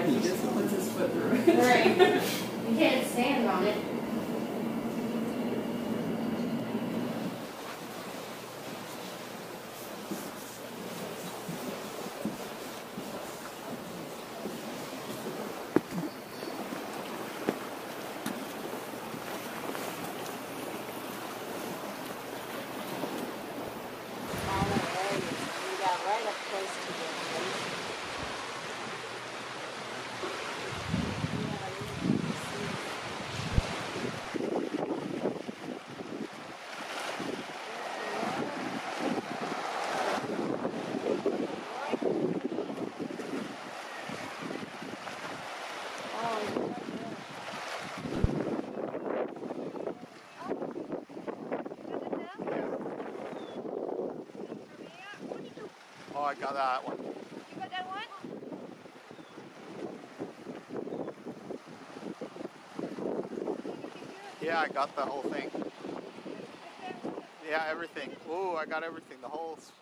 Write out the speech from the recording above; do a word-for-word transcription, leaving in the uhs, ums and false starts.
He just puts his foot through it. Right. You can't stand on it. Oh, I got that one. You got that one? Yeah, I got the whole thing. Yeah, everything. Ooh, I got everything. The whole